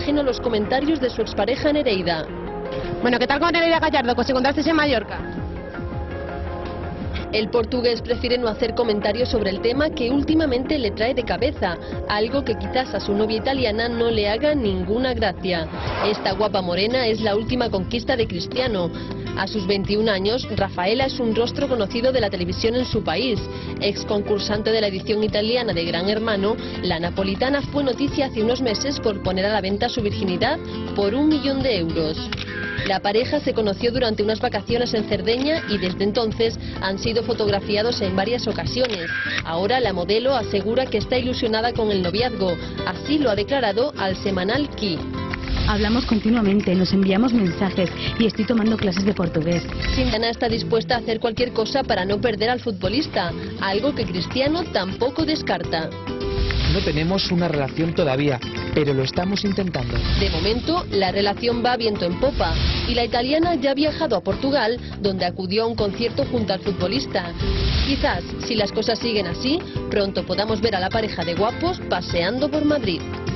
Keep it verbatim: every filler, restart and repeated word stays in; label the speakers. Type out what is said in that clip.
Speaker 1: ajeno a los comentarios de su expareja Nereida.
Speaker 2: Bueno, ¿qué tal con Nereida Gallardo? ¿Os encontrasteis en Mallorca?
Speaker 1: El portugués prefiere no hacer comentarios sobre el tema que últimamente le trae de cabeza, algo que quizás a su novia italiana no le haga ninguna gracia. Esta guapa morena es la última conquista de Cristiano. A sus veintiún años, Rafaela es un rostro conocido de la televisión en su país. Ex concursante de la edición italiana de Gran Hermano, la napolitana fue noticia hace unos meses por poner a la venta su virginidad por un millón de euros. La pareja se conoció durante unas vacaciones en Cerdeña y desde entonces han sido fotografiados en varias ocasiones. Ahora la modelo asegura que está ilusionada con el noviazgo. Así lo ha declarado al semanal Ki.
Speaker 3: Hablamos continuamente, nos enviamos mensajes y estoy tomando clases de portugués.
Speaker 1: Sindana está dispuesta a hacer cualquier cosa para no perder al futbolista, algo que Cristiano tampoco descarta.
Speaker 4: No tenemos una relación todavía, pero lo estamos intentando.
Speaker 1: De momento, la relación va viento en popa y la italiana ya ha viajado a Portugal, donde acudió a un concierto junto al futbolista. Quizás, si las cosas siguen así, pronto podamos ver a la pareja de guapos paseando por Madrid.